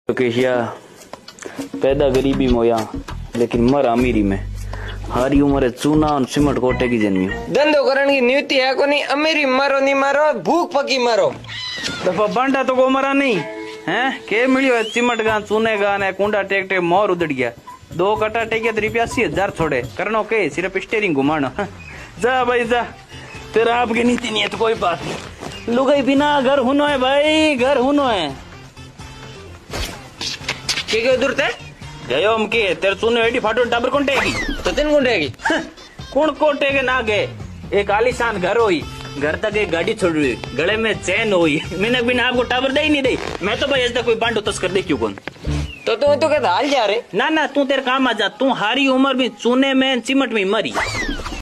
केशिया पैदा गरीबी मोया लेकिन मर अमीरी में। हारी उम्र चूना और सिमट कोटे की जन्मी। धंधो करने की नीति है को नहीं, अमीरी मारो नहीं मारो, भूख पकी मारो। दफा बांटा तो को मरा नहीं है के मिलियो चिमट गा चूने गा ने कुंडा टेक टेक मोर उदड़ गया। 2 कटा टेके तो रुपया 80,000 छोड़े करनो के सिर्फ स्टेरिंग घुमानो। जा भाई जा, तेरा आपकी नीति नहीं है तो कोई बात नहीं। लुगाई बिना घर हुनो है भाई, घर हुनो है। के दूर थे गयो हम के तेरे चूने एडी फाटो टाबर कौन टेगी तो तीन कौन टेगी कौन कोटेगे ना गए। एक आलीशान घर होई, घर तक एक गाड़ी छोड़ रही, गले में चैन हुई, मैंने बिना आपको टावर दे ही नहीं दे। मैं तो भाई ऐसा कोई बांटो तस्कर दे क्यों कौन तो तू तो कहता हाल जा रहे ना तू तेरे काम आ जा। तू हारी उम्र में चूने में चिमट में मरी।